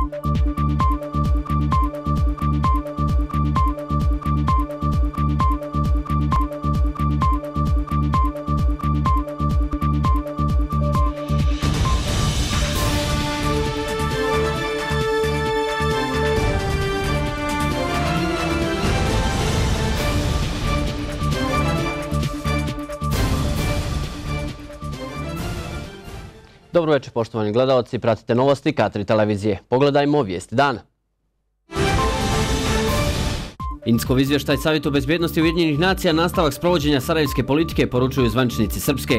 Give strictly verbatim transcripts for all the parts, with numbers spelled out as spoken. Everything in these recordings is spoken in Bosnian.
Dobro večer, poštovani gledalci, pratite novosti K tri televizije. Pogledajmo vijesti dana. Inckov izvještaj Savjetu bezbjednosti Ujedinjenih nacija nastavak sprovođenja sarajevske politike, poručuju zvaničnici Srpske.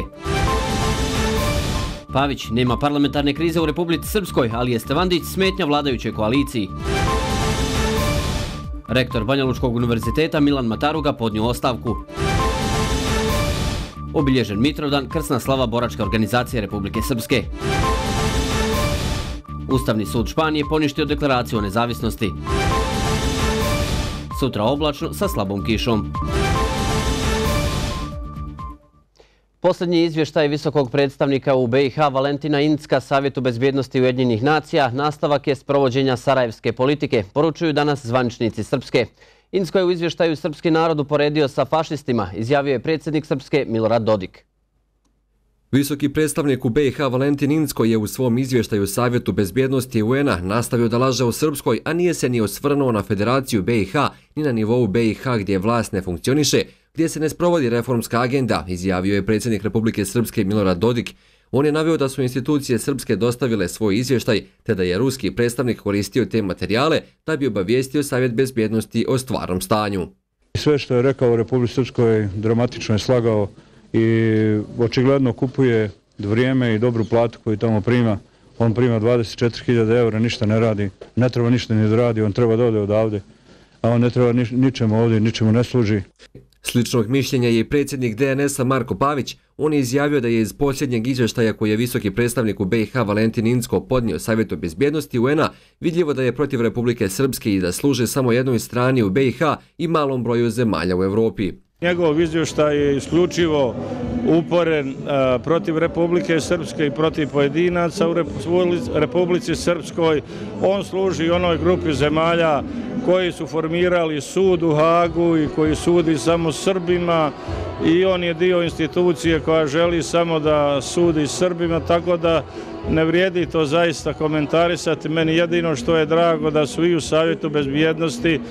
Pavić, nema parlamentarne krize u Republici Srpskoj, ali je Stevandić smetnja vladajućoj koaliciji. Rektor Banjalučkog univerziteta Milan Mataruga podnio ostavku. Obilježen Mitrovdan, krsna slava boračke organizacije Republike Srpske. Ustavni sud Španije poništio deklaraciju o nezavisnosti. Sutra oblačno sa slabom kišom. Posljednji izvještaj visokog predstavnika u B i H Valentina Incka Savjetu bezbjednosti Ujedinjenih nacija nastavak je sprovođenja sarajevske politike, poručuju danas zvaničnici Srpske. Incko je u izvještaju srpski narod uporedio sa fašistima, izjavio je predsjednik Srpske Milorad Dodik. Visoki predstavnik u B i H Valentin Incko je u svom izvještaju Savjetu bezbjednosti U N-a nastavio da laže o Srpskoj, a nije se ni osvrnuo na Federaciju B i H ni na nivou B i H gdje vlast ne funkcioniše, gdje se ne sprovodi reformska agenda, izjavio je predsjednik Republike Srpske Milorad Dodik. On je naveo da su institucije Srpske dostavile svoj izvještaj, te da je ruski predstavnik koristio te materijale da bi obavijestio Savjet bezbjednosti o stvarnom stanju. Sve što je rekao u Republici Srpskoj dramatično je slagao i očigledno kupuje vrijeme i dobru platu koju tamo prima. On prima dvadeset četiri hiljade eura, ništa ne radi, ne treba ništa ni da radi, on treba da ode odavde, a on ne treba nič, ničemu ovdje, ničemu ne služi. Sličnog mišljenja je i predsjednik D N S-a Marko Pavić. On je izjavio da je iz posljednjeg izvještaja koji je visoki predstavnik u B i H Valentin Incko podnio Savjetu bezbjednosti U N-a vidljivo da je protiv Republike Srpske i da služe samo jednoj strani u B i H i malom broju zemalja u Evropi. Njegov izvještaj je isključivo uporen a, protiv Republike Srpske i protiv pojedinaca u Republici Srpskoj. On služi onoj grupi zemalja koji su formirali sud u Hagu i koji sudi samo Srbima i on je dio institucije koja želi samo da sudi Srbima, tako da ne vrijedi to zaista komentarisati. Meni jedino što je drago da su i u Savjetu bezbjednosti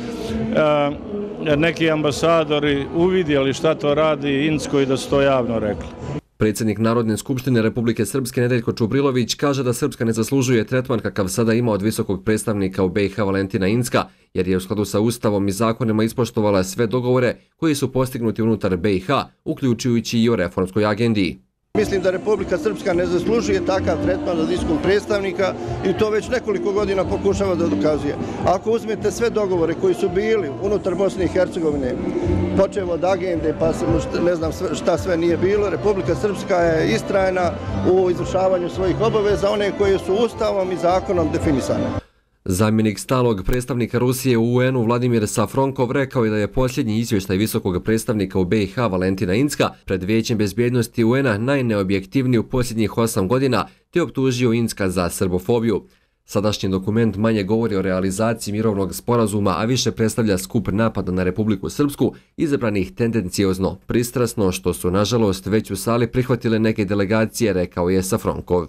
a, neki ambasadori uvidjeli šta to radi Incko i da su to javno rekli. Predsjednik Narodne skupštine Republike Srpske Nedeljko Čubrilović kaže da Srpska ne zaslužuje tretman kakav sada ima od visokog predstavnika u B i H Valentina Incka, jer je u skladu sa Ustavom i zakonima ispoštovala sve dogovore koji su postignuti unutar B i H, uključujući i o reformskoj agendi. Mislim da Republika Srpska ne zaslužuje takav tretman od visokog predstavnika i to već nekoliko godina pokušava da dokazuje. Ako uzmete sve dogovore koji su bili unutar Bosne i Hercegovine, počevo od agende pa ne znam šta sve nije bilo, Republika Srpska je istrajna u izvršavanju svojih obaveza, one koje su Ustavom i zakonom definisane. Zamjenik stalnog predstavnika Rusije u U N-u Vladimir Safronkov rekao je da je posljednji izvještaj visokog predstavnika u B i H Valentina Incka pred Vijećem bezbjednosti U N-a najneobjektivniji u posljednjih osam godina te optužio Incka za srbofobiju. Sadašnji dokument manje govori o realizaciji mirovnog sporazuma, a više predstavlja skup napada na Republiku Srpsku, izabranih tendencijozno, pristrasno, što su nažalost već u sali prihvatile neke delegacije, rekao je Safronkov.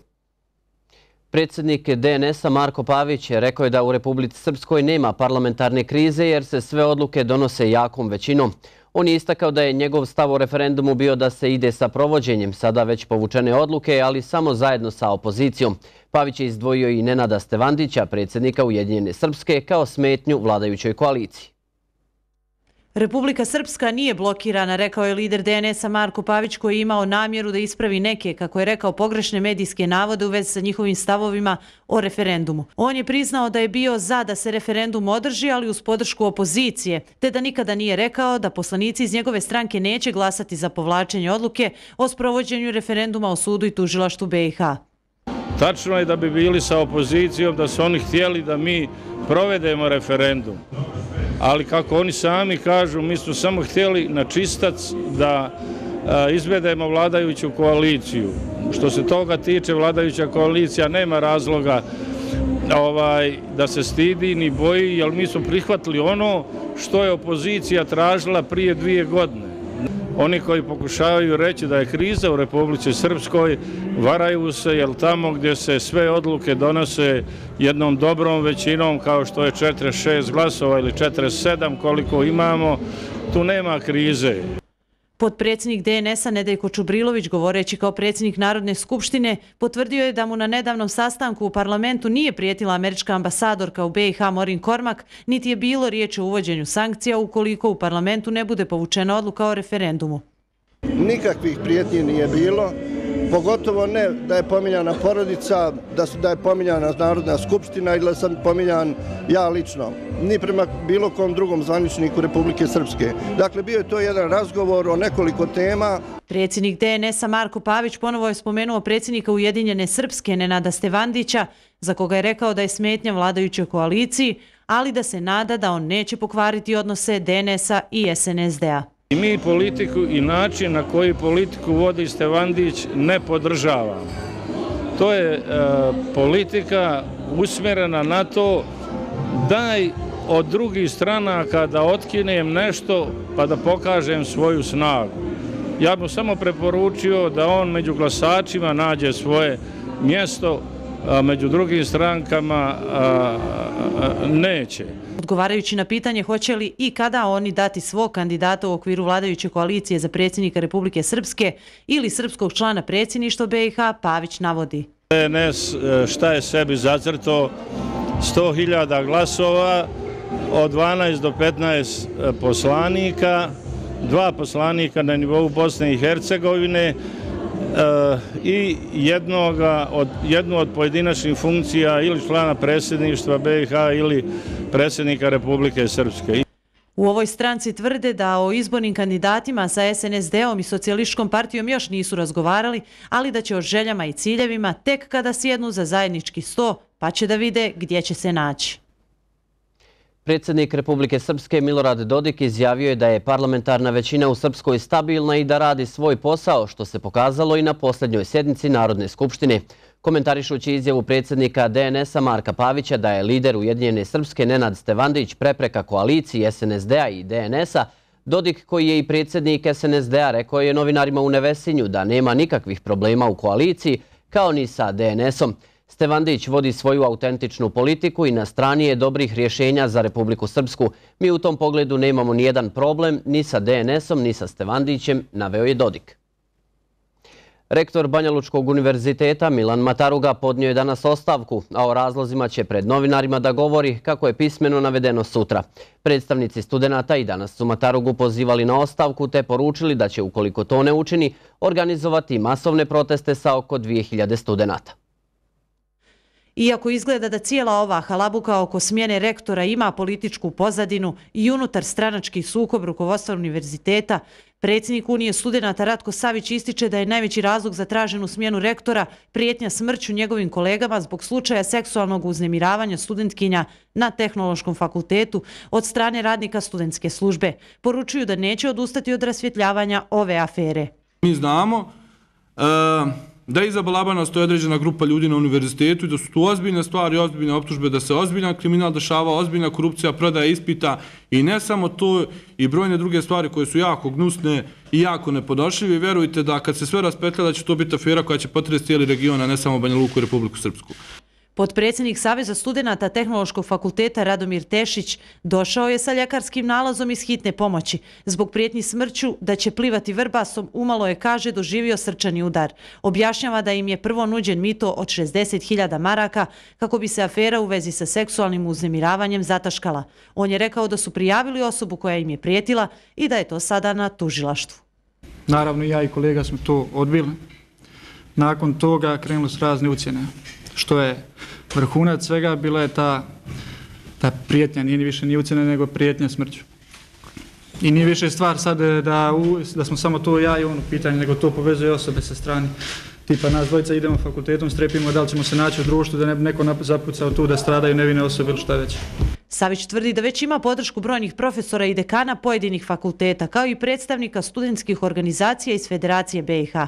Predsjednik D N S-a Marko Pavić rekao je da u Republici Srpskoj nema parlamentarne krize jer se sve odluke donose jakom većinom. On je istakao da je njegov stav o referendumu bio da se ide sa provođenjem sada već povučene odluke, ali samo zajedno sa opozicijom. Pavić je izdvojio i Nenada Stevandića, predsjednika Ujedinjene Srpske, kao smetnju vladajućoj koaliciji. Republika Srpska nije blokirana, rekao je lider D N S-a Marko Pavić, koji je imao namjeru da ispravi neke, kako je rekao, pogrešne medijske navode u vezi sa njihovim stavovima o referendumu. On je priznao da je bio za da se referendum održi, ali uz podršku opozicije, te da nikada nije rekao da poslanici iz njegove stranke neće glasati za povlačenje odluke o sprovođenju referenduma o sudu i tužilaštvu B i H. Tačno je da bi bili sa opozicijom, da su oni htjeli da mi provedemo referendum. Ali kako oni sami kažu, mi smo samo htjeli na čistac da izvedemo vladajuću koaliciju. Što se toga tiče, vladajuća koalicija nema razloga ovaj, da se stidi ni boji, jer mi smo prihvatili ono što je opozicija tražila prije dvije godine. Oni koji pokušavaju reći da je kriza u Republici Srpskoj, varaju se, jer tamo gdje se sve odluke donose jednom dobrom većinom, kao što je četrdeset šest glasova ili četrdeset sedam koliko imamo, tu nema krize. Potpredsjednik D N S-a Nedeljko Čubrilović, govoreći kao predsjednik Narodne skupštine, potvrdio je da mu na nedavnom sastanku u parlamentu nije prijetila američka ambasadorka u B i H Morin Kormak, niti je bilo riječi o uvođenju sankcija ukoliko u parlamentu ne bude povučena odluka o referendumu. Nikakvih prijetnji nije bilo, pogotovo ne da je pominjana porodica, da je pominjana Narodna skupština ili da sam pominjan ja lično, ni prema bilo kom drugom zvaničniku Republike Srpske. Dakle, bio je to jedan razgovor o nekoliko tema. Predsjednik D N S-a Marko Pavić ponovo je spomenuo predsjednika Ujedinjene Srpske Nenada Stevandića, za koga je rekao da je smetnja vladajućoj koaliciji, ali da se nada da on neće pokvariti odnose D N S-a i S N S D-a. I mi politiku i način na koji politiku vodi Stevandić ne podržavamo. To je e, politika usmjerena na to daj od drugih stranaka da otkinem nešto pa da pokažem svoju snagu. Ja bih samo preporučio da on među glasačima nađe svoje mjesto, a među drugim strankama a, a, neće. Odgovarajući na pitanje hoće li i kada oni dati svog kandidata u okviru vladajuće koalicije za predsjednika Republike Srpske ili srpskog člana predsjedništva B i H, Pavić navodi. D N S šta je sebi zacrto sto hiljada glasova, od dvanaest do petnaest poslanika, dva poslanika na nivou Bosne i Hercegovine i jednu od pojedinačnih funkcija ili člana predsjedništva B i H ili predsjednika Republike Srpske. U ovoj stranci tvrde da o izbornim kandidatima sa S N S D-om i Socijalističkom partijom još nisu razgovarali, ali da će o željama i ciljevima tek kada sjednu za zajednički sto, pa će da vide gdje će se naći. Predsjednik Republike Srpske Milorad Dodik izjavio je da je parlamentarna većina u Srpskoj stabilna i da radi svoj posao, što se pokazalo i na posljednjoj sjednici Narodne skupštine. Komentarišući izjavu predsjednika D N S-a Marka Pavića da je lider Ujedinjene Srpske Nenad Stevandić prepreka koaliciji S N S D-a i D N S-a, Dodik, koji je i predsjednik S N S D-a, rekao je novinarima u Nevesinju da nema nikakvih problema u koaliciji, kao ni sa D N S-om. Stevandić vodi svoju autentičnu politiku i na strani je dobrih rješenja za Republiku Srpsku. Mi u tom pogledu nemamo nijedan problem ni sa D N S-om, ni sa Stevandićem, naveo je Dodik. Rektor Banjalučkog univerziteta Milan Mataruga podnio je danas ostavku, a o razlozima će pred novinarima da govori kako je pismeno navedeno sutra. Predstavnici studenata i danas su Matarugu pozivali na ostavku te poručili da će, ukoliko to ne učini, organizovati masovne proteste sa oko dvije hiljade studenata. Iako izgleda da cijela ova halabuka oko smjene rektora ima političku pozadinu i unutar stranački sukob rukovodstva univerziteta, predsjednik Unije studenata Ratko Savić ističe da je najveći razlog za traženu smjenu rektora prijetnja smrću njegovim kolegama zbog slučaja seksualnog uznemiravanja studentkinja na Tehnološkom fakultetu od strane radnika studentske službe. Poručuju da neće odustati od rasvjetljavanja ove afere. Mi znamo da iza balabana stoji određena grupa ljudi na univerzitetu i da su tu ozbiljne stvari, ozbiljne optužbe, da se ozbiljan kriminal dešava, ozbiljna korupcija, prodaja ispita i ne samo to, i brojne druge stvari koje su jako gnusne i jako nepodnošljive. I vjerujte da kad se sve raspetlja da će to biti afera koja će potresti cijeli region, a ne samo Banja Luku i Republiku Srpsku. Potpredsjednik Saveza studenata Tehnološkog fakulteta Radomir Tešić došao je sa ljekarskim nalazom iz hitne pomoći. Zbog prijetnji smrću da će plivati vrbasom, umalo je, kaže, doživio srčani udar. Objašnjava da im je prvo nuđen mito od šezdeset hiljada maraka kako bi se afera u vezi sa seksualnim uznemiravanjem zataškala. On je rekao da su prijavili osobu koja im je prijetila i da je to sada na tužilaštvu. Naravno, ja i kolega smo to odbili. Nakon toga krenuli su razne ucjene. Što je vrhunac svega, bila je ta, ta prijetnja, nije ni više ni ucjena, nego prijetnja smrću. I nije više stvar sad da, da smo samo to ja i on u pitanju, nego to povezuje osobe sa strane. Tipa nas dvojica idemo fakultetom, strepimo da li ćemo se naći u društvu, da ne bi neko zapucao tu da stradaju nevine osobe ili šta već. Savić tvrdi da već ima podršku brojnih profesora i dekana pojedinih fakulteta, kao i predstavnika studentskih organizacija iz Federacije B i H.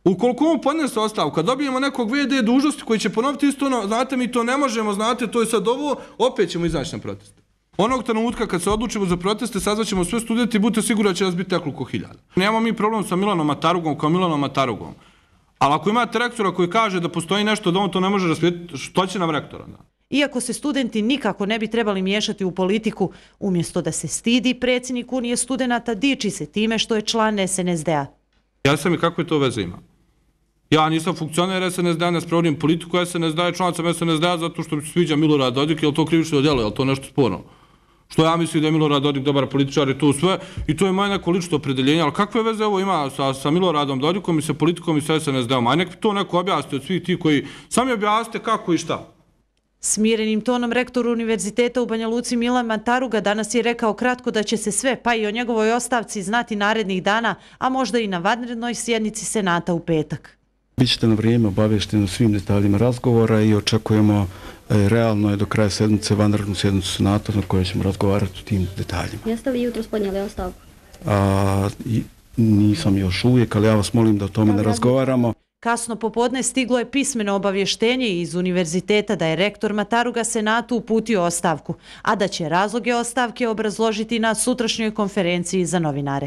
Ukoliko on podnese ostavku, kad dobijemo nekog ve de dužnosti koji će ponoviti isto ono, znate, mi to ne možemo, znate, to je sad ovo, opet ćemo izaći na proteste. Onog trenutka kad se odlučimo za proteste, sazvaćemo sve studenti i budite sigurni da će nas biti nekoliko hiljada. Nemamo mi problem sa Milanom Matarugom kao Milanom Matarugom. Ali ako imate rektora koji kaže da postoji nešto da on to ne može rasvijetiti, što će nam rektor onda? Iako se studenti nikako ne bi trebali miješati u politiku, umjesto da se stidi, predsjednik Unije studenata diči se time što je član es en es de a. Ja sam i kakve to veze ima? Ja nisam funkcioner es en es de a, ne sprovodim politiku es en es de a, član sam es en es de a zato što mi se sviđa Milorad Dodik, je li to krivično djelo, je li to nešto sporno? Što ja mislim da je Milorad Dodik dobar političar i to sve, i to je moje neko lično opredeljenje, ali kakve veze ovo ima sa, sa Miloradom Dodikom i sa politikom i sa es en es de om? Aj nek to neko objasni od svih ti koji sami objasnite kako i šta. Smirenim tonom rektor Univerziteta u Banja Luci Milan Mataruga danas je rekao kratko da će se sve, pa i o njegovoj ostavci, znati narednih dana, a možda i na vanrednoj sjednici Senata u petak. Bićete na vrijeme obavješteni o svim detaljima razgovora i očekujemo realno je do kraja sedmice vanrednu sjednicu Senata na kojoj ćemo razgovarati o tim detaljima. Jeste li jutro podnijeli ostavku? A, nisam još uvijek, ali ja vas molim da o tome ne razgovaramo. Kasno popodne stiglo je pismeno obavještenje iz univerziteta da je rektor Mataruga Senatu uputio ostavku, a da će razloge ostavke obrazložiti na sutrašnjoj konferenciji za novinare.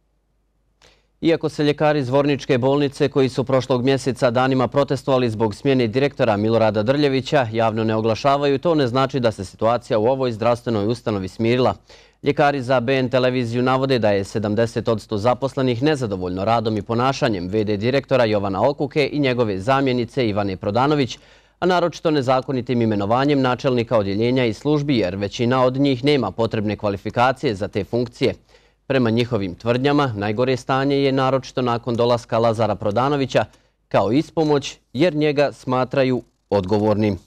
Iako se ljekari iz Zvorničke bolnice koji su prošlog mjeseca danima protestovali zbog smjene direktora Milorada Drljevića javno ne oglašavaju, to ne znači da se situacija u ovoj zdravstvenoj ustanovi smirila. Ljekari za be en televiziju navode da je sedamdeset posto zaposlenih nezadovoljno radom i ponašanjem ve de direktora Jovana Okuke i njegove zamjenice Ivane Prodanović, a naročito nezakonitim imenovanjem načelnika odjeljenja i službi jer većina od njih nema potrebne kvalifikacije za te funkcije. Prema njihovim tvrdnjama, najgore stanje je naročito nakon dolaska Lazara Prodanovića kao ispomoć jer njega smatraju odgovornim.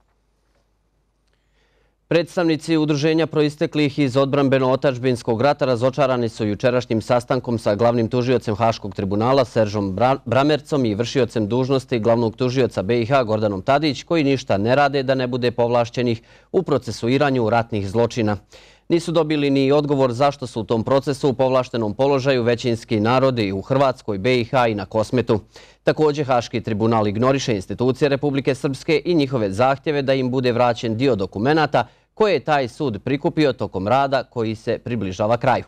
Predstavnici udruženja proisteklih iz odbrambeno-otačbinskog rata razočarani su jučerašnjim sastankom sa glavnim tužiocem Haškog tribunala Seržom Bramercom i vršiocem dužnosti glavnog tužioca be i ha Gordanom Tadić, koji ništa ne rade da ne bude povlašćenih u procesuiranju ratnih zločina. Nisu dobili ni odgovor zašto su u tom procesu u povlaštenom položaju većinski narodi u Hrvatskoj, be i ha i na Kosmetu. Također, Haški tribunal ignoriše institucije Republike Srpske i njihove zahtjeve da im bude vraćen dio dokumenata koje je taj sud prikupio tokom rada koji se približava kraju.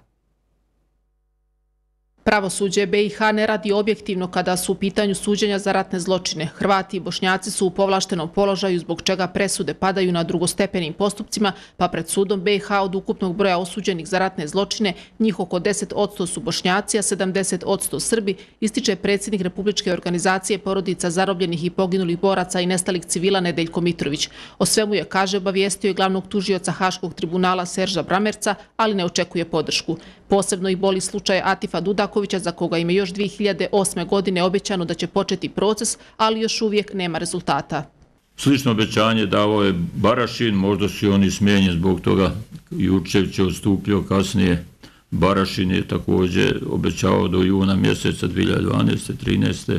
Pravosuđe be i ha ne radi objektivno kada su u pitanju suđenja za ratne zločine. Hrvati i Bošnjaci su u povlaštenom položaju zbog čega presude padaju na drugostepenim postupcima, pa pred sudom be i ha od ukupnog broja osuđenih za ratne zločine njih oko deset posto su Bošnjaci, a sedamdeset posto Srbi, ističe predsjednik Republičke organizacije porodica zarobljenih i poginulih boraca i nestalih civila Nedeljko Mitrović. O svemu je, kaže, obavijestio i glavnog tužioca Haškog tribunala Serža Bramerca, ali ne očekuje podršku. Posebno ih boli slučaj Atifa Dudakovića, za koga im je još dvije hiljade osme. godine obećano da će početi proces, ali još uvijek nema rezultata. Slično obećanje davao je Barašin, možda su oni smijenjeni zbog toga. Jurčević je odstupio kasnije. Barašin je također obećavao do juna mjeseca dvije hiljade dvanaeste. trinaeste.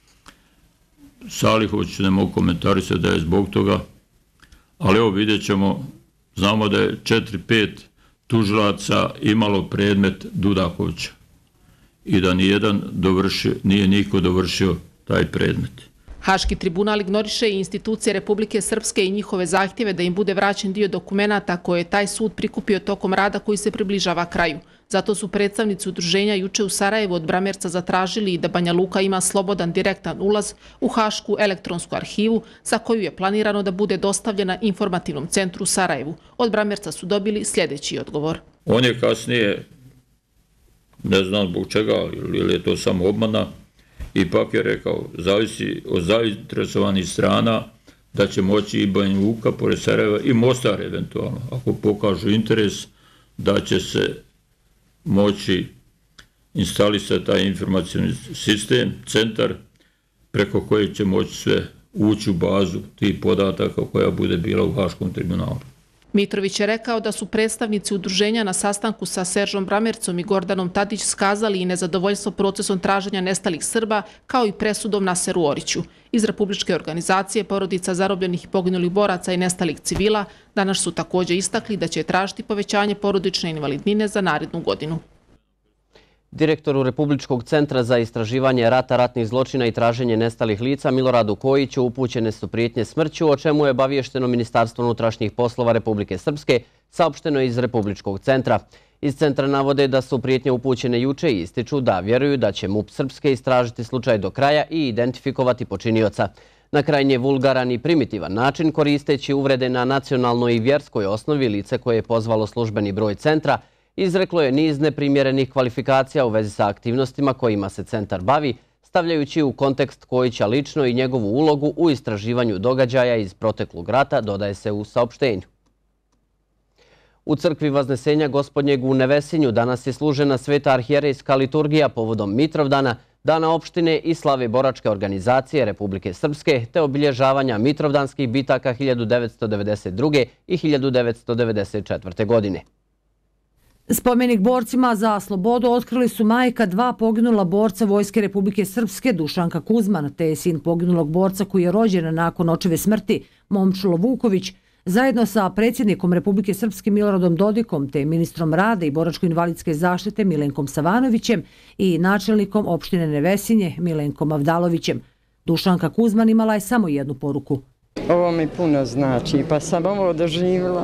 Salihović ne mogu komentarisati da je zbog toga, ali evo vidjet ćemo, znamo da je četiri pet tužilaca imalo predmet Dudakovića i da nijedan dovršio, nije niko dovršio taj predmet. Haški tribunal ignoriše i institucije Republike Srpske i njihove zahtjeve da im bude vraćen dio dokumenata koje je taj sud prikupio tokom rada koji se približava kraju. Zato su predstavnici udruženja juče u Sarajevu od Bramerca zatražili da Banja Luka ima slobodan direktan ulaz u Hašku elektronsku arhivu za koju je planirano da bude dostavljena informativnom centru u Sarajevu. Od Bramerca su dobili sljedeći odgovor. On je kasnije, ne znam zbog čega, ili je to samo obmana, ipak je rekao, zavisi od zainteresovanih strana da će moći i Banja Luka, pored Sarajeva i Mostar eventualno, ako pokažu interes, da će se moći instalisati taj informacijni sistem, centar, preko kojeg će moći sve ući u bazu tih podataka koja bude bila u Haškom tribunalu. Mitrović je rekao da su predstavnici udruženja na sastanku sa Seržom Bramercom i Gordanom Tadić skazali i nezadovoljstvo procesom traženja nestalih Srba, kao i presudom Naseru Oriću. Iz Republičke organizacije porodica zarobljenih i poginulih boraca i nestalih civila danas su također istakli da će tražiti povećanje porodične invalidnine za narednu godinu. Direktoru Republičkog centra za istraživanje rata, ratnih zločina i traženje nestalih lica Miloradu Kojiću upućene su prijetnje smrću, o čemu je obaviješteno Ministarstvo unutrašnjih poslova Republike Srpske, saopšteno iz Republičkog centra. Iz centra navode da su prijetnje upućene juče i ističu da vjeruju da će MUP Srpske istražiti slučaj do kraja i identifikovati počinioca. Na krajnje vulgaran i primitivan način, koristeći uvrede na nacionalnoj i vjerskoj osnovi, lice koje je pozvalo službeni broj centra, izreklo je niz neprimjerenih kvalifikacija u vezi sa aktivnostima kojima se centar bavi, stavljajući u kontekst Kojića lično i njegovu ulogu u istraživanju događaja iz proteklog rata, dodaje se u saopštenju. U crkvi Vaznesenja Gospodnjeg u Nevesinju danas je služena sveta arhijerejska liturgija povodom Mitrovdana, Dana opštine i slave boračke organizacije Republike Srpske, te obilježavanja mitrovdanskih bitaka hiljadu devetsto devedeset druge. i hiljadu devetsto devedeset četvrte. godine. Spomenik borcima za slobodu otkrili su majka dva poginula borca Vojske Republike Srpske, Dušanka Kuzman, te sin poginulog borca koji je rođen nakon očeve smrti, Momčilo Vuković, zajedno sa predsjednikom Republike Srpske Miloradom Dodikom te ministrom rada i boračko-invalidske zaštite Milenkom Savanovićem i načelnikom opštine Nevesinje Milenkom Avdalovićem. Dušanka Kuzman imala je samo jednu poruku. Ovo mi puno znači, pa sam ovo doživjela.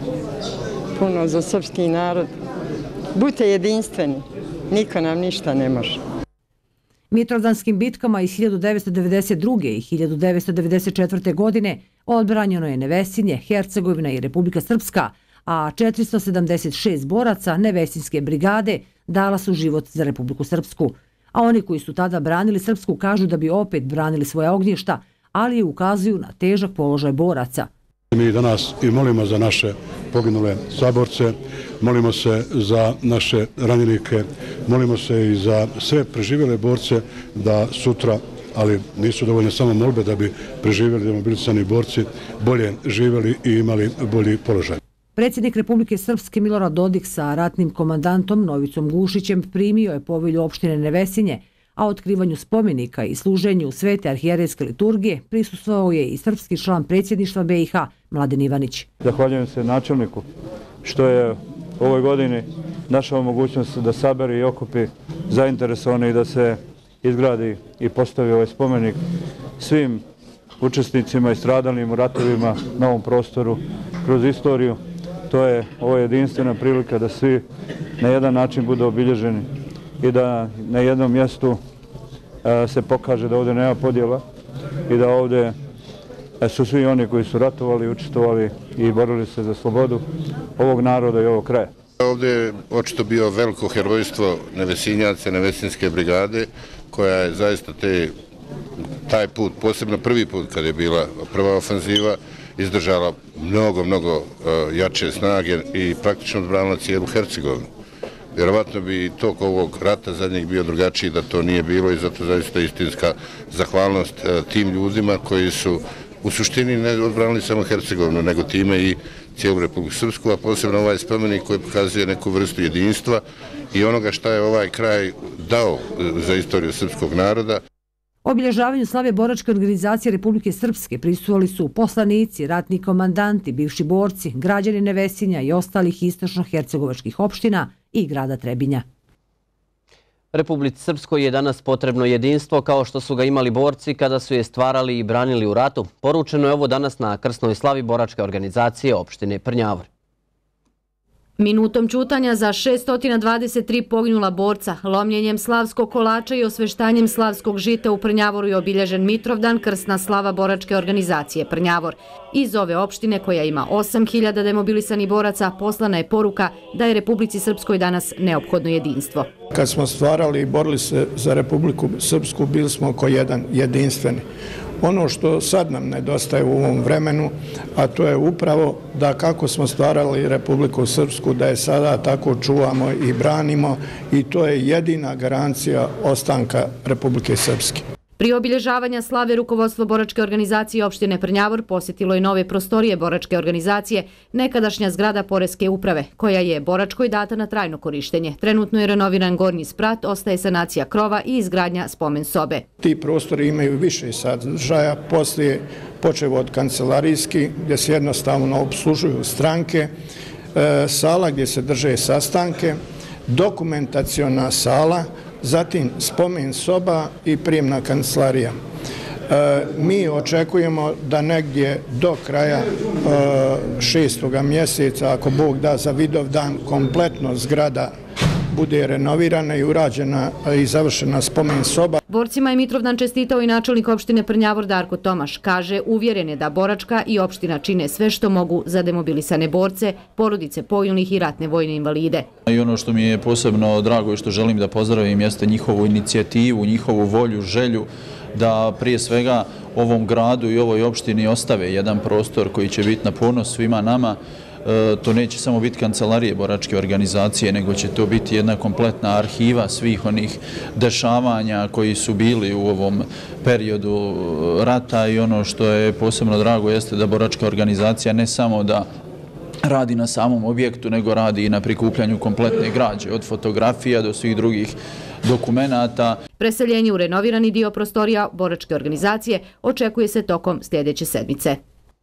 Puno za srpski narod. Budite jedinstveni, niko nam ništa ne može. Mitrovdanskim bitkama iz hiljadu devetsto devedeset druge. i hiljadu devetsto devedeset četvrte. godine odbranjeno je Nevesinje, Hercegovina i Republika Srpska, a četiristo sedamdeset šest boraca Nevesinske brigade dala su život za Republiku Srpsku. A oni koji su tada branili Srpsku kažu da bi opet branili svoja ognjišta, ali ukazuju na težak položaj boraca. Mi danas i molimo za naše poginule saborce, molimo se za naše ranjenike, molimo se i za sve preživjele borce da sutra, ali nisu dovoljne samo molbe da bi preživjeli demobilisani borci, bolje živjeli i imali bolji položaj. Predsjednik Republike Srpske Milorad Dodik sa ratnim komandantom Novicom Gušićem primio je povelju opštine Nevesinje, a otkrivanju spomenika i služenju svete arhijerejske liturgije prisustvovao je i srpski član predsjedništva B i H Mladen Ivanić. Zahvaljujem se načelniku što je u ovoj godini našao mogućnost da sabere i okupi zainteresovane i da se izgradi i postavi ovaj spomenik svim učesnicima i stradalim u ratovima na ovom prostoru kroz istoriju. To je ovo jedinstvena prilika da svi na jedan način budu obilježeni i da na jednom mjestu se pokaže da ovdje nema podjela i da ovdje su svi oni koji su ratovali, učestvovali i borili se za slobodu ovog naroda i ovog kraja. Ovdje je očito bio veliko herojstvo Nevesinjaca, Nevesinske brigade, koja je zaista te, taj put, posebno prvi put kad je bila prva ofanziva, izdržala mnogo, mnogo jače snage i praktično odbranila cijelu Hercegovinu. Vjerovatno bi tok ovog rata zadnjeg bio drugačiji da to nije bilo i zato zaista istinska zahvalnost tim ljudima koji su u suštini ne odbranili samo Hercegovinu, nego time i cijelu Republiku Srpsku, a posebno ovaj spomenik koji pokazuje neku vrstu jedinstva i onoga šta je ovaj kraj dao za istoriju srpskog naroda. Obilježavanju slave boračke organizacije Republike Srpske prisustvovali su poslanici, ratni komandanti, bivši borci, građani Nevesinja i ostalih istočno-hercegovačkih opština i grada Trebinja. Republici Srpskoj je danas potrebno jedinstvo kao što su ga imali borci kada su je stvarali i branili u ratu. Poručeno je ovo danas na krsnoj slavi boračke organizacije opštine Prnjavor. Minutom čutanja za šesto dvadeset tri poginula borca, lomljenjem slavskog kolača i osveštanjem slavskog žita u Prnjavoru je obilježen Mitrovdan, krsna slava boračke organizacije Prnjavor. Iz ove opštine, koja ima osam hiljada demobilisanih boraca, poslana je poruka da je Republici Srpskoj danas neophodno jedinstvo. Kad smo stvarali i borili se za Republiku Srpsku, bili smo oko jedan jedinstveni. Ono što sad nam nedostaje u ovom vremenu, a to je upravo da kako smo stvarali Republiku Srpsku, da je sada tako čuvamo i branimo i to je jedina garancija ostanka Republike Srpske. Pri obilježavanja slave rukovodstvo boračke organizacije opštine Prnjavor posjetilo je nove prostorije boračke organizacije, nekadašnja zgrada poreske uprave, koja je boračkoj data na trajno korištenje. Trenutno je renoviran gornji sprat, ostaje sanacija krova i izgradnja spomen sobe. Ti prostori imaju više sadržaja, poslije počevo od kancelarijski, gdje se jednostavno obslužuju stranke, sala gdje se drže sastanke, dokumentaciona sala, zatim spomen soba i prijemna kancelarija. Mi očekujemo da negdje do kraja šestoga mjeseca, ako Bog da za Vidovdan, kompletno zgrada bude renovirana i urađena i završena spomen soba. Borcima je Mitrovdan čestitao i načelnik opštine Prnjavor Darko Tomaš. Kaže, uvjeren je da Boračka i opština čine sve što mogu za demobilisane borce, porodice poginulih i ratne vojne invalide. I ono što mi je posebno drago i što želim da pozdravim jeste njihovu inicijativu, njihovu volju, želju da prije svega ovom gradu i ovoj opštini ostave jedan prostor koji će biti na ponos svima nama. To neće samo biti kancelarije boračke organizacije, nego će to biti jedna kompletna arhiva svih onih dešavanja koji su bili u ovom periodu rata i ono što je posebno drago jeste da boračka organizacija ne samo da radi na samom objektu, nego radi i na prikupljanju kompletne građe, od fotografija do svih drugih dokumenata. Preseljenje u renovirani dio prostorija boračke organizacije očekuje se tokom sljedeće sedmice.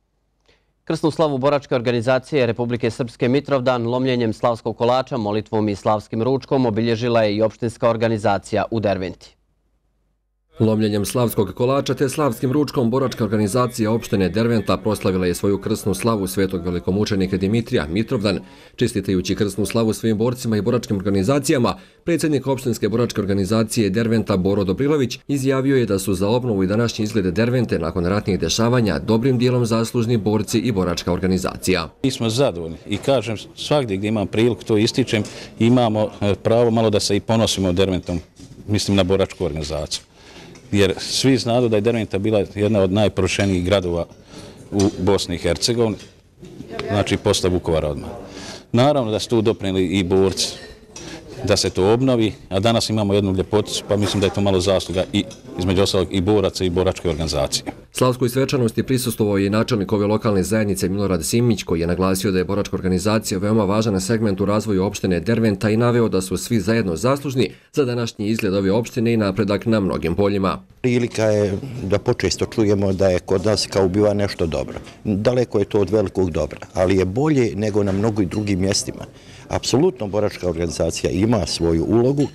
Krsnu slavu boračke organizacije Republike Srpske Mitrovdan lomljenjem slavskog kolača, molitvom i slavskim ručkom obilježila je i opštinska organizacija u Derventi. Lomljenjem slavskog kolača te slavskim ručkom boračka organizacija opštine Derventa proslavila je svoju krsnu slavu svetog velikomučenika Dimitrija Mitrovdan. Čestitajući krsnu slavu svim borcima i boračkim organizacijama, predsjednik opštinske boračke organizacije Derventa Boro Dobrilović izjavio je da su za obnovu i današnji izglede Dervente nakon ratnih dešavanja dobrim dijelom zaslužni borci i boračka organizacija. Mi smo zadovoljni i kažem svakdje gdje imam priliku, to ističem, imamo pravo malo da se i ponosimo Derventom, mislim na boračku organizaciju. Jer svi znaju da je Derventa bila jedna od najprošenijih gradova u Bosni i Hercegovini, znači posle Vukovara odmah. Naravno da su tu doprinijeli i borci da se to obnovi, a danas imamo jednu ljepoticu, pa mislim da je to malo zasluga i između ostalog i boraca i boračke organizacije. Slavskoj svečanosti prisustvovao je i načelnik ove lokalne zajednice Milorad Simić, koji je naglasio da je boračka organizacija veoma važan segment u razvoju opštine Derventa i naveo da su svi zajedno zaslužni za današnji izgled ove opštine i napredak na mnogim poljima. Prilika je da počesto čujemo da je kod nas kao biva nešto dobro. Daleko je to od velikog dobra, ali je bolje nego na mnogo i drugim mjestima. Apsolutno boračka organizacija ima svoju ulogu,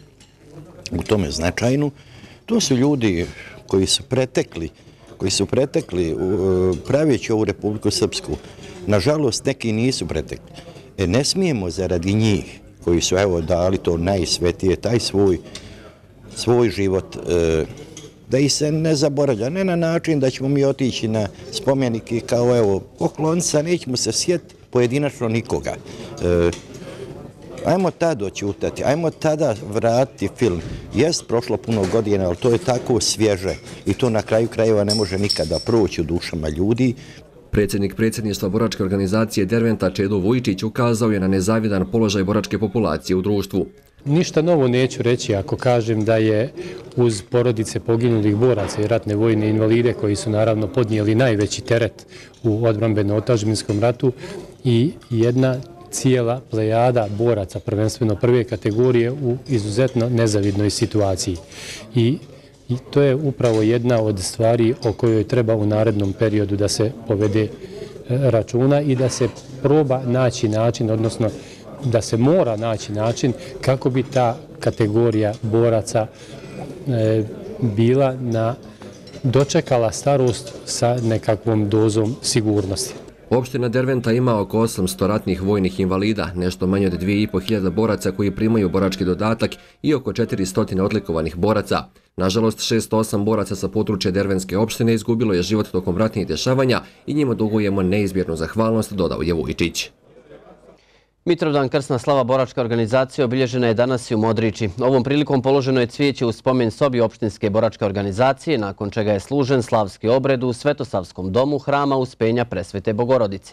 u tome značajnu. To su ljudi koji su pretekli, koji su pretekli pravijeći ovu Republiku Srpsku. Nažalost, neki nisu pretekli. E, ne smijemo zaradi njih, koji su evo dali to najsvetije, taj svoj, svoj život, e, da ih se ne zaboravlja. Ne na način da ćemo mi otići na spomenike kao evo poklonca, nećemo se sjetiti pojedinačno nikoga. E, Ajmo tada oćutati, ajmo tada vratiti film. Jest prošlo puno godina, ali to je tako svježe i to na kraju krajeva ne može nikada proći u dušama ljudi. Predsjednik predsjedništva boračke organizacije Derventa Čedo Vujčić ukazao je na nezavidan položaj boračke populacije u društvu. Ništa novo neću reći ako kažem da je uz porodice poginulih boraca i ratne vojne invalide koji su naravno podnijeli najveći teret u odbrambeno-otadžbinskom ratu i jedna cijela plejada boraca, prvenstveno prve kategorije, u izuzetno nezavidnoj situaciji. I, i to je upravo jedna od stvari o kojoj treba u narednom periodu da se povede računa i da se proba naći način, odnosno da se mora naći način kako bi ta kategorija boraca e, bila na dočekala starost sa nekakvom dozom sigurnosti. Opština Derventa ima oko osamsto ratnih vojnih invalida, nešto manje od dvije i po hiljade boraca koji primaju borački dodatak i oko četiristo odlikovanih boraca. Nažalost, šesto osam boraca sa područja Dervenske opštine izgubilo je život tokom ratnih dešavanja i njima dugujemo neizmjernu zahvalnost, dodao je Vujčić. Mitrovdan krsna slava boračke organizacije obilježena je danas i u Modriči. Ovom prilikom položeno je cvijeće u spomen sobi opštinske boračke organizacije, nakon čega je služen slavski obred u Svetosavskom domu hrama Uspenja Presvete Bogorodice.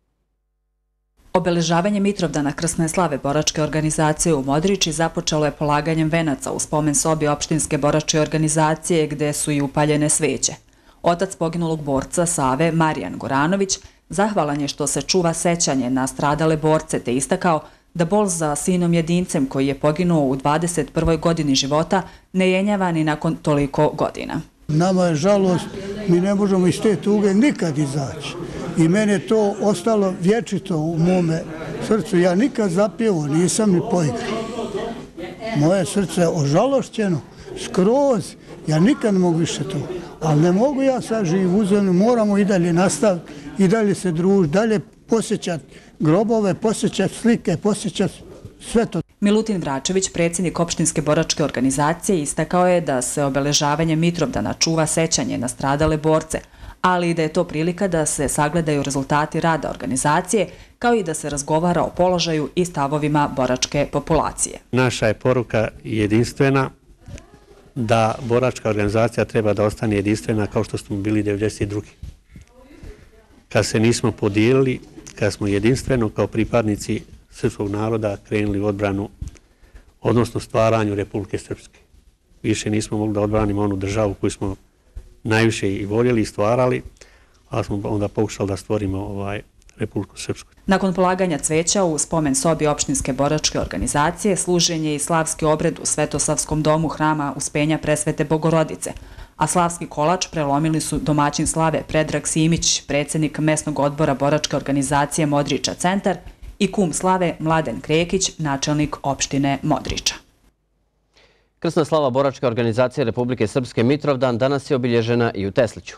Obeležavanje Mitrovdana krsne slave boračke organizacije u Modriči započelo je polaganjem venaca u spomen sobi opštinske boračke organizacije gde su i upaljene sveće. Otac poginulog borca Save, Marijan Goranović, zahvalan je što se čuva sećanje na stradale borce te istakao da bol za sinom jedincem koji je poginuo u dvadeset prvoj godini života ne jenjava ni nakon toliko godina. Nama je žalost, mi ne možemo iz te tuge nikad izaći. I mene to ostalo vječito u mome srcu. Ja nikad zapjevo nisam ni poigrao. moje srce ožalošćeno, skroz, ja nikad ne mogu više to, ali ne mogu ja sad živim u zemlju, moramo i dalje nastaviti, i dalje se družiti, dalje posjećati grobove, posjećati slike, posjećati sve to. Milutin Vračević, predsjednik opštinske boračke organizacije, istakao je da se obeležavanje Mitrovdana čuva sećanje na stradale borce, ali i da je to prilika da se sagledaju rezultati rada organizacije, kao i da se razgovara o položaju i stavovima boračke populacije. Naša je poruka jedinstvena, da boračka organizacija treba da ostane jedinstvena kao što smo bili devedeset druge. Kad se nismo podijelili, kad smo jedinstveno kao pripadnici srpskog naroda krenuli u odbranu, odnosno stvaranju Republike Srpske. Više nismo mogli da odbranimo onu državu koju smo najviše i voljeli i stvarali, ali smo onda pokušali da stvorimo ovaj Republiku Srpsku. Nakon polaganja cveća u spomen sobi opštinske boračke organizacije služen je i slavski obred u Svetosavskom domu hrama Uspenja Presvete Bogorodice, a slavski kolač prelomili su domaćin slave Predrag Simić, predsjednik mesnog odbora boračke organizacije Modriča centar, i kum slave Mladen Krekić, načelnik opštine Modriča. Krsna slava boračke organizacije Republike Srpske Mitrovdan danas je obilježena i u Tesliću.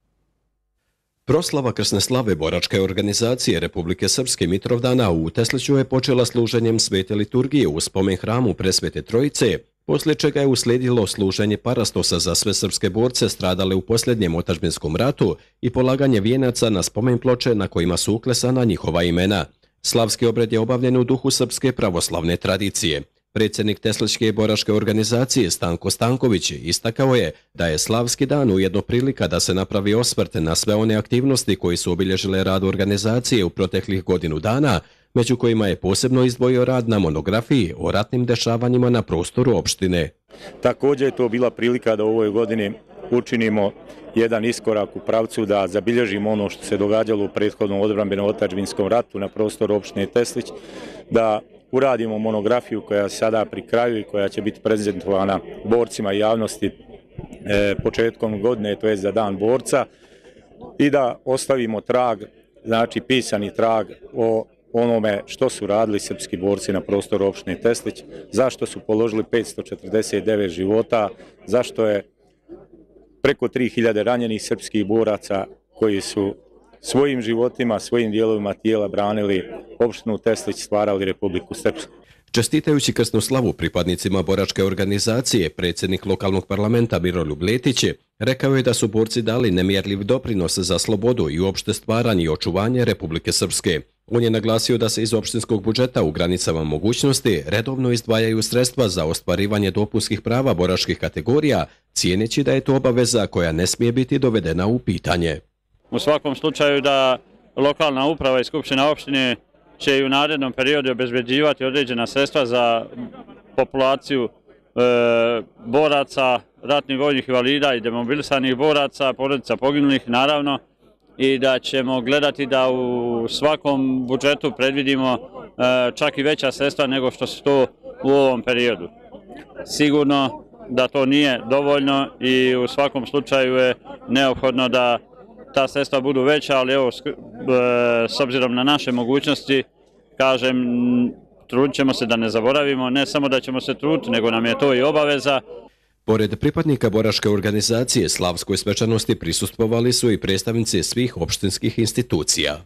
Proslava krsne slave boračke organizacije Republike Srpske Mitrovdana u Tesliću je počela služenjem svete liturgije u spomen hramu Presvete Trojice, poslije čega je uslijedilo služenje parastosa za sve srpske borce stradale u posljednjem otadžbinskom ratu i polaganje vijenaca na spomen ploče na kojima su uklesana njihova imena. Slavski obred je obavljen u duhu srpske pravoslavne tradicije. Predsjednik Teslićke boračke organizacije Stanko Stanković istakao je da je slavski dan ujedno prilika da se napravi osvrt na sve one aktivnosti koji su obilježile rad organizacije u proteklih godinu dana, među kojima je posebno izdvojio rad na monografiji o ratnim dešavanjima na prostoru opštine. Također je to bila prilika da u ovoj godini učinimo jedan iskorak u pravcu da zabilježimo ono što se događalo u prethodnom odbrambenom otadžbinskom ratu na prostoru opštine Teslić, da uradimo monografiju koja je sada pri kraju i koja će biti prezentovana borcima i javnosti e, početkom godine, to je za dan borca, i da ostavimo trag, znači pisani trag o onome što su radili srpski borci na prostoru opštine Teslić, zašto su položili petsto četrdeset devet života, zašto je preko tri hiljade ranjenih srpskih boraca koji su svojim životima, svojim dijelovima tijela branili opštinu Teslić, stvarali Republiku Srpsku. Čestitajući krsnu slavu pripadnicima boračke organizacije, predsjednik lokalnog parlamenta Miroljub Letić rekao je da su borci dali nemjerljiv doprinos za slobodu i uopšte stvaranje i očuvanje Republike Srpske. On je naglasio da se iz opštinskog budžeta u granicama mogućnosti redovno izdvajaju sredstva za ostvarivanje dopunskih prava boračkih kategorija, cijeneći da je to obaveza koja ne smije biti dovedena u pitanje. U svakom slučaju da lokalna uprava i skupština opštine će i u narednom periodu obezbeđivati određena sredstva za populaciju e, boraca, ratnih vojnih invalida i demobilisanih boraca, porodica poginulih naravno, i da ćemo gledati da u svakom budžetu predvidimo e, čak i veća sredstva nego što su to u ovom periodu. Sigurno da to nije dovoljno i u svakom slučaju je neophodno da ta sredstva budu veća, ali evo, s obzirom na naše mogućnosti, kažem, trudit ćemo se da ne zaboravimo, ne samo da ćemo se truditi, nego nam je to i obaveza. Pored pripadnika boračke organizacije slavskoj svečanosti prisustvovali su i predstavnici svih opštinskih institucija.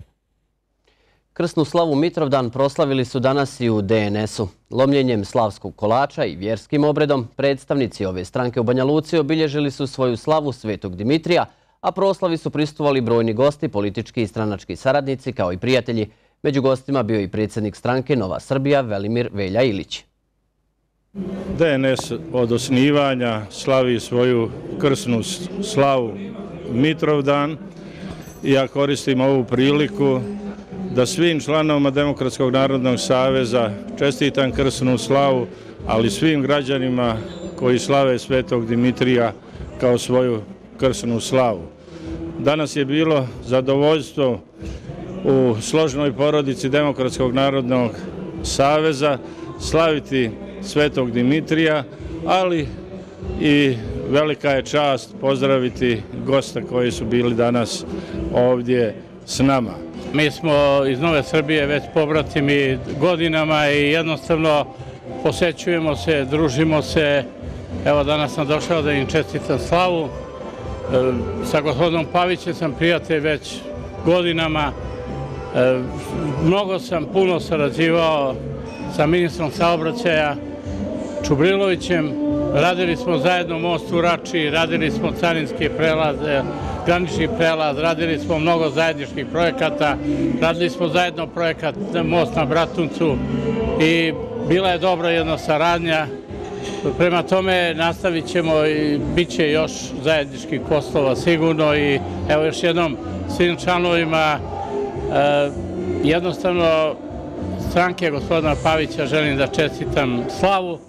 Krsnu slavu Mitrovdan proslavili su danas i u D N S-u. Lomljenjem slavskog kolača i vjerskim obredom predstavnici ove stranke u Banja Luci obilježili su svoju slavu Svetog Dimitrija, a proslavi su prisustvovali brojni gosti, politički i stranački saradnici kao i prijatelji. Među gostima bio i predsjednik stranke Nova Srbija Velimir Velja Ilić. D N S od osnivanja slavi svoju krsnu slavu Mitrovdan i ja koristim ovu priliku da svim članovima Demokratskog narodnog saveza čestitam krsnu slavu, ali svim građanima koji slave Svetog Dimitrija kao svoju krsnu slavu. Danas je bilo zadovoljstvo u složnoj porodici Demokratskog narodnog saveza slaviti Svetog Dimitrija, ali i velika je čast pozdraviti goste koji su bili danas ovdje s nama. Mi smo iz Nove Srbije već pobratimi godinama i jednostavno posećujemo se, družimo se. Evo, danas sam došao da im čestitam slavu. Sa gospodinom Pavićem sam prijatelj već godinama. Mnogo sam puno sarađivao sa ministrom saobraćaja Čubrilovićem. Radili smo zajedno most u Rači, radili smo carinske prelaze, granični prelaz, radili smo mnogo zajedničkih projekata, radili smo zajedno projekat most na Bratuncu i bila je dobra jedna saradnja. Prema tome nastavit ćemo i bit će još zajedničkih poslova sigurno i evo još jednom svim članovima jednostavno stranke gospodina Pavića želim da čestitam slavu.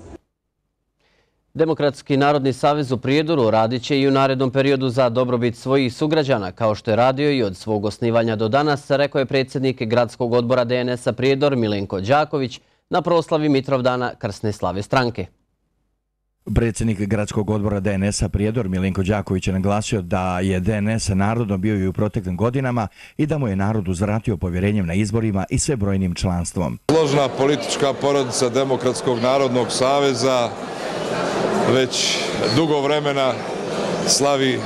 Demokratski narodni savez u Prijedoru radit će i u narednom periodu za dobrobit svojih sugrađana, kao što je radio i od svog osnivanja do danas, rekao je predsjednik Gradskog odbora D N S-a Prijedor Milenko Đaković na proslavi Mitrovdana krsne slave stranke. Predsjednik Gradskog odbora D N S-a Prijedor Milenko Đaković je naglasio da je D N S narodno bio i u proteklim godinama i da mu je narod uzvratio povjerenjem na izborima i sve brojnim članstvom. Složna politička porodica Demokratskog narodnog saveza već dugo vremena slavi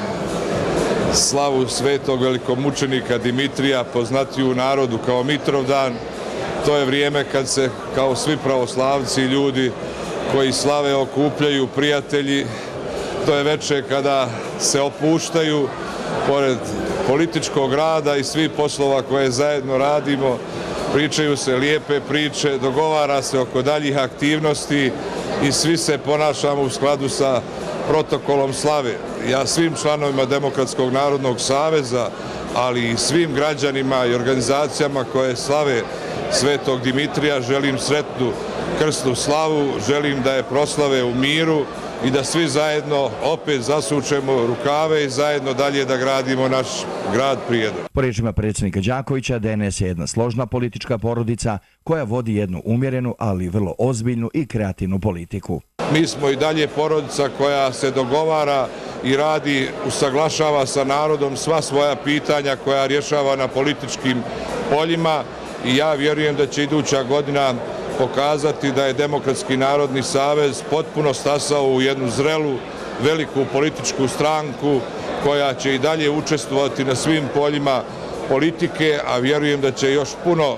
slavu svetog velikomučenika Dimitrija, poznatiju u narodu kao Mitrovdan. To je vrijeme kad se kao svi pravoslavci i ljudi koji slave okupljaju prijatelji. To je večer kada se opuštaju pored političkog rada i svih poslova koje zajedno radimo. Pričaju se lijepe priče, dogovara se oko daljih aktivnosti i svi se ponašamo u skladu sa protokolom slave. Ja svim članovima Demokratskog narodnog saveza, ali i svim građanima i organizacijama koje slave Svetog Dimitrija želim sretnu krsnu slavu, želim da je proslave u miru i da svi zajedno opet zasučemo rukave i zajedno dalje da gradimo naš grad Prijedor. Po riječima predsjednika Đakovića, D N S je jedna složna politička porodica koja vodi jednu umjerenu, ali vrlo ozbiljnu i kreativnu politiku. Mi smo i dalje porodica koja se dogovara i radi, usaglašava sa narodom sva svoja pitanja koja rješava na političkim poljima i ja vjerujem da će iduća godina pokazati da je Demokratski narodni savez potpuno stasao u jednu zrelu, veliku političku stranku koja će i dalje učestvovati na svim poljima politike, a vjerujem da će još puno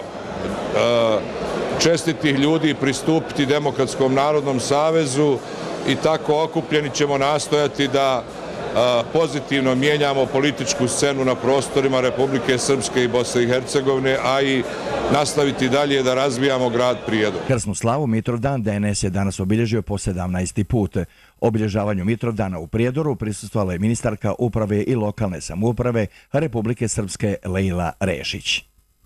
čestitih ljudi pristupiti Demokratskom narodnom savezu i tako okupljeni ćemo nastojati da pozitivno mijenjamo političku scenu na prostorima Republike Srpske i Bosne i Hercegovine, a i nastaviti dalje da razvijamo grad Prijedor. Krsnu slavu Mitrovdan D N S je danas obilježio po sedamnaesti put. Obilježavanju Mitrovdana u Prijedoru prisustvala je ministarka uprave i lokalne samouprave Republike Srpske Lejla Rešić.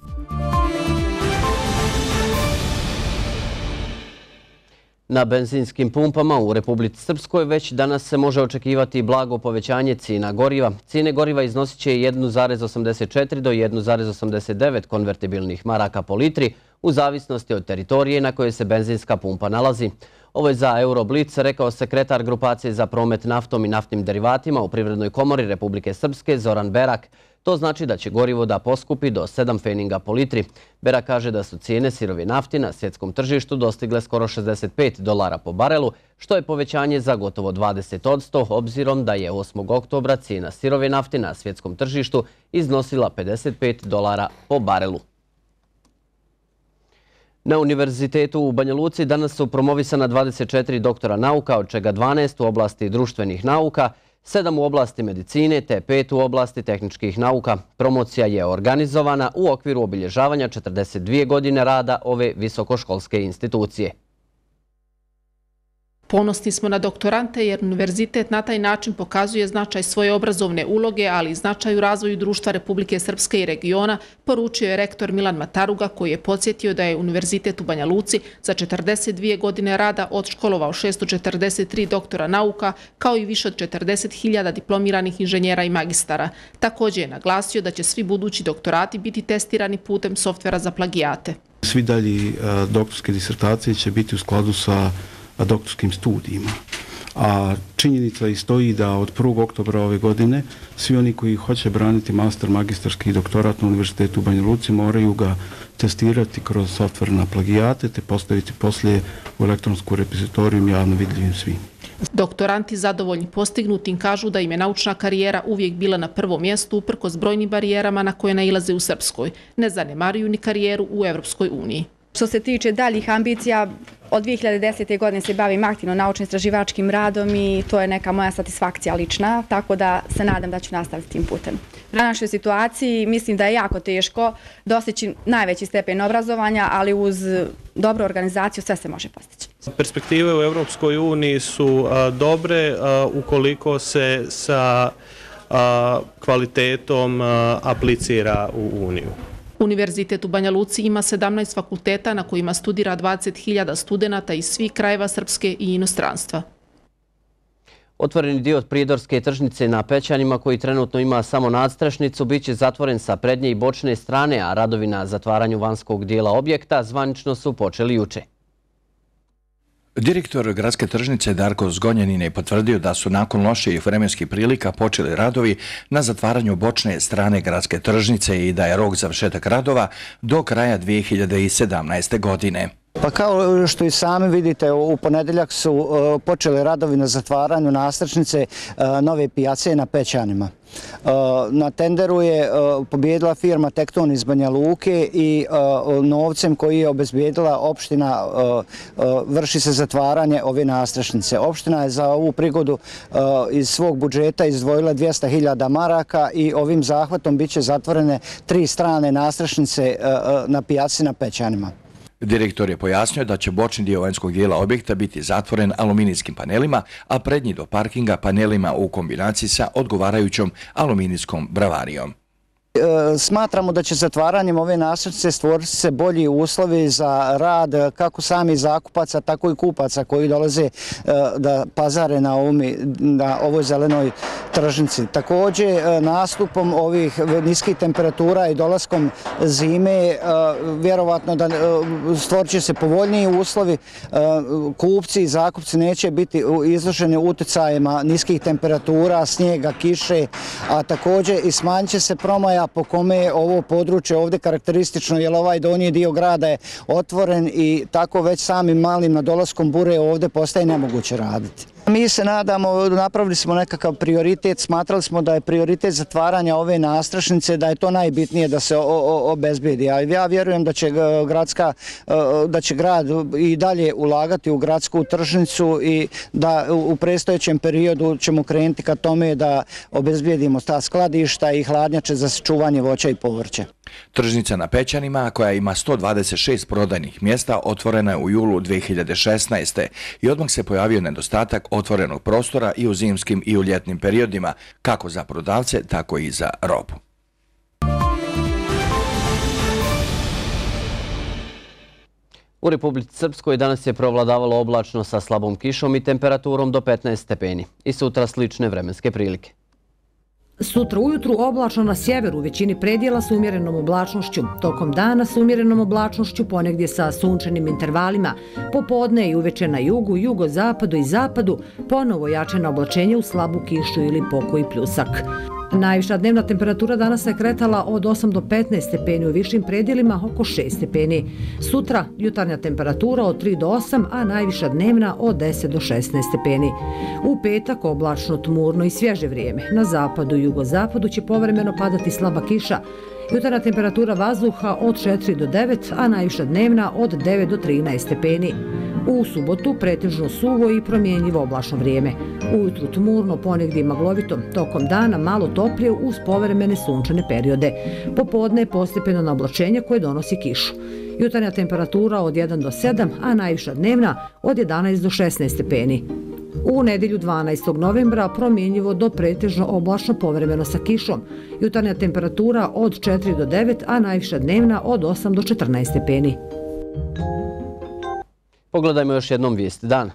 Na benzinskim pumpama u Republici Srpskoj već danas se može očekivati blago povećanje cijena goriva. Cijene goriva iznosit će jedan zarez osamdeset četiri do jedan zarez osamdeset devet konvertibilnih maraka po litri u zavisnosti od teritorije na kojoj se benzinska pumpa nalazi. Ovo je za Euroblic rekao sekretar grupacije za promet naftom i naftnim derivatima u Privrednoj komori Republike Srpske Zoran Berak. To znači da će gorivo da poskupi do sedam feninga po litri. Berak kaže da su cijene sirove nafti na svjetskom tržištu dostigle skoro šezdeset pet dolara po barelu, što je povećanje za gotovo dvadeset posto, obzirom da je osmog oktobra cijena sirove nafti na svjetskom tržištu iznosila pedeset pet dolara po barelu. Na Univerzitetu u Banja Luci danas su promovisana dvadeset četiri doktora nauka, od čega dvanaest u oblasti društvenih nauka, sedam u oblasti medicine te pet u oblasti tehničkih nauka. Promocija je organizovana u okviru obilježavanja četrdeset dvije godine rada ove visokoškolske institucije. Ponosni smo na doktorante jer univerzitet na taj način pokazuje značaj svoje obrazovne uloge, ali i značaj u razvoju društva Republike Srpske i regiona, poručio je rektor Milan Mataruga, koji je podsjetio da je Univerzitet u Banja Luci za četrdeset dvije godine rada odškolovao šesto četrdeset tri doktora nauka, kao i više od četrdeset hiljada diplomiranih inženjera i magistara. Također je naglasio da će svi budući doktorati biti testirani putem softvera za plagijate. Svi dalji doktorske disertacije će biti u skladu sa doktorskim studijima. A činjenica i stoji da od prvog oktobra ove godine svi oni koji hoće braniti master, magistarski i doktorat na Univerzitetu u Banja Luci moraju ga testirati kroz softver na plagijate te postaviti poslije u elektronsku repozitoriju javno vidljivim svim. Doktoranti zadovoljni postignutim kažu da im je naučna karijera uvijek bila na prvom mjestu uprkos brojnim barijerama na koje nailaze u Srpskoj. Ne zanemaruju ni karijeru u Evropskoj uniji. Što se tiče daljih ambicija, od dvije hiljade desete. godine se bavim aktivno naučno-istraživačkim radom i to je neka moja satisfakcija lična, tako da se nadam da ću nastaviti tim putem. U našoj situaciji mislim da je jako teško dostići najveći stepen obrazovanja, ali uz dobru organizaciju sve se može postići. Perspektive u Evropskoj uniji su a, dobre a, ukoliko se sa a, kvalitetom a, aplicira u Uniju. Univerzitet u Banja Luci ima sedamnaest fakulteta na kojima studira dvadeset hiljada studenata iz svih krajeva Srpske i inostranstva. Otvoreni dio Prijedorske tržnice na Pećanima, koji trenutno ima samo nadstrešnicu, bit će zatvoren sa prednje i bočne strane, a radovi na zatvaranju vanjskog dijela objekta zvanično su počeli juče. Direktor gradske tržnice Darko Zgonjanin je potvrdio da su nakon loših vremenskih prilika počeli radovi na zatvaranju bočne strane gradske tržnice i da je rok završetak radova do kraja dvije hiljade sedamnaeste. godine. Pa kao što i sami vidite, u ponedeljak su počeli radovi na zatvaranju nadstrešnice nove pijace na Pećanima. Na tenderu je pobjedila firma Tekton iz Banja Luke i novcem koji je obezbijedila opština vrši se zatvaranje ove nadstrešnice. Opština je za ovu prigodu iz svog budžeta izdvojila dvjesto hiljada maraka i ovim zahvatom bit će zatvorene tri strane nadstrešnice na pijaci na Pećanima. Direktor je pojasnio da će bočni dio vanjskog dijela objekta biti zatvoren aluminijskim panelima, a prednji do parkinga panelima u kombinaciji sa odgovarajućom aluminijskom bravarijom. Smatramo da će zatvaranjem ove nadstrešnice stvoriti se bolji uslovi za rad kako sami zakupaca, tako i kupaca koji dolaze da pazare na, ovome, na ovoj zelenoj tržnici. Također, nastupom ovih niskih temperatura i dolaskom zime, vjerovatno da stvorit će se povoljniji uslovi. Kupci i zakupci neće biti izloženi utjecajima niskih temperatura, snijega, kiše, a također i smanjit će se promaja po kome je ovo područje ovdje karakteristično, jer ovaj donji dio grada je otvoren i tako već samim malim nadolaskom bure ovdje postaje nemoguće raditi. Mi se nadamo, napravili smo nekakav prioritet, smatrali smo da je prioritet zatvaranja ove nadstrešnice, da je to najbitnije da se obezbedi. A ja vjerujem da će, gradska, da će grad i dalje ulagati u gradsku tržnicu i da u predstojećem periodu ćemo krenuti ka tome da obezbedimo ta skladišta i hladnjače za čuvanje voća i povrća. Tržnica na Pećanima, koja ima sto dvadeset šest prodajnih mjesta, otvorena je u julu dvije hiljade šesnaeste. i odmah se pojavio nedostatak otvorenog prostora i u zimskim i u ljetnim periodima, kako za prodavce, tako i za robu. U Republici Srpskoj danas je provladavalo oblačno sa slabom kišom i temperaturom do petnaest stepeni. I sutra slične vremenske prilike. Sutra ujutru oblačno na sjeveru, u većini predjela sa umjerenom oblačnošću. Tokom dana sa umjerenom oblačnošću, ponegdje sa sunčanim intervalima. Popodne i uveče na jugu, jugozapadu i zapadu, ponovo jačeno oblačenje u slabu kišu ili pokoji pljusak. Najviša dnevna temperatura danas se kretala od osam do petnaest stepeni, u višim predjelima oko šest stepeni. Sutra jutarnja temperatura od tri do osam, a najviša dnevna od deset do šesnaest stepeni. U petak oblačno, tmurno i svježe vrijeme. Na zapadu i jugozapadu će povremeno padati slaba kiša. Jutarnja temperatura vazduha od četiri do devet, a najviša dnevna od devet do trinaest stepeni. U subotu pretežno suvo i promjenjivo oblačno vrijeme. Ujutru tmurno, ponegdje maglovito, tokom dana malo toplije uz povremene sunčane periode. Popodne postepeno na oblačenje koje donosi kišu. Jutarnja temperatura od jedan do sedam, a najviša dnevna od jedanaest do šesnaest stepeni. U nedjelju dvanaestog novembra promjenjivo do pretežno oblačno povremeno sa kišom. Jutarnja temperatura od četiri do devet, a najviša dnevna od osam do četrnaest stepeni. Pogledajmo još jednom vijest dana.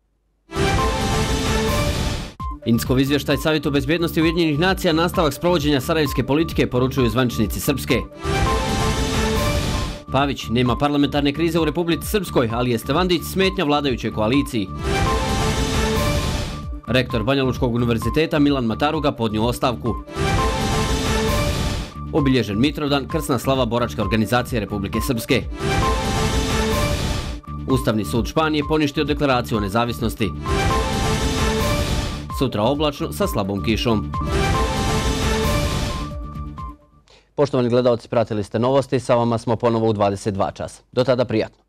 Inckov izvještaj Savjetu bezbjednosti Ujedinjenih nacija nastavak sprovođenja sarajevske politike, poručuju zvaničnici Srpske. Pavić, nema parlamentarne krize u Republici Srpskoj, ali je Stevandić smetnja vladajućoj koaliciji. Rektor Banja Lučkog univerziteta Milan Mataruga podnio ostavku. Obilježen Mitrovdan, krsna slava boračke organizacije Republike Srpske. Ustavni sud Španije poništio deklaraciju o nezavisnosti. Sutra oblačno sa slabom kišom. Poštovani gledalci, pratili ste novosti, sa vama smo ponovo u dvadeset dva časa. Do tada prijatno.